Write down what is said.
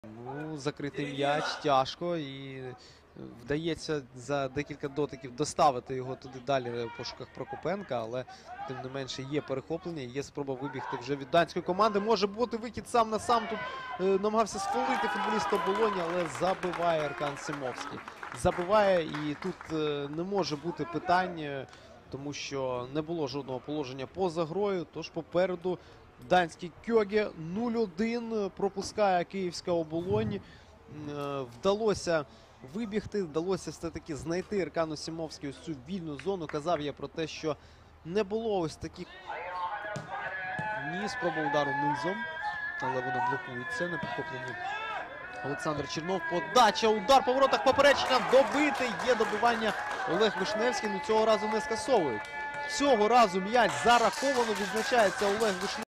Ну, закритий м'яч тяжко і вдається за декілька дотиків доставити його туди далі в пошуках Прокопенка, але тим не менше є перехоплення, є спроба вибігти вже від данської команди. Може бути вихід сам на сам. Тут намагався сфолити футболіста Оболоні, але забиває Еркан Симовський. Забиває, і тут не може бути питань, тому що не було жодного положення поза грою, тож попереду данський Кьоге 0-1 пропускає київська Оболонь. Вдалося вибігти, вдалося все-таки знайти Еркану Симовській ось цю вільну зону. Казав я про те, що не було ось таких... Ні, спроба удару низом, але воно блокується на підхопленні. Олександр Чернов, подача, удар по воротах, поперечина, добитий, є добивання Олег Вишневський, але цього разу не скасовують. Цього разу м'яч зараховано, відзначається Олег Вишневський.